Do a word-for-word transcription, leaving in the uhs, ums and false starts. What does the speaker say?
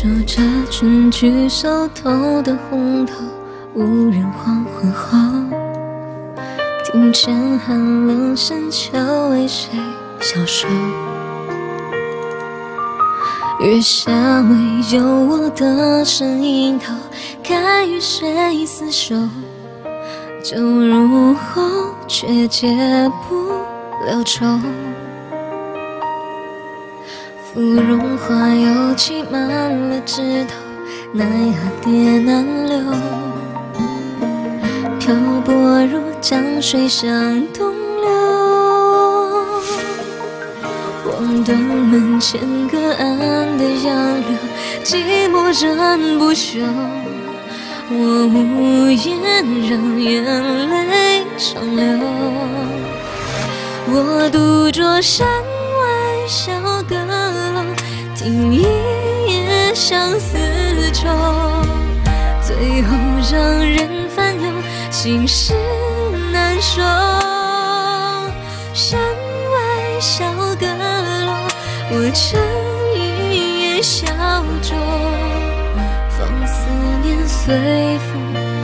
守着春去收透的红豆，无人黄昏后，听见寒冷深秋为谁消瘦。月下唯有我的身影头，该与谁厮守？酒入喉，却解不了愁。芙蓉花又挤满了枝头，奈何蝶难留。漂泊如江水向东流，望断门前隔岸的杨柳，寂寞忍不休。我无言，让眼泪长流。我独坐山外小阁楼，听一夜相思愁，最后让人烦忧，心事难收。山外小阁楼，我撑一叶小舟，放思念随风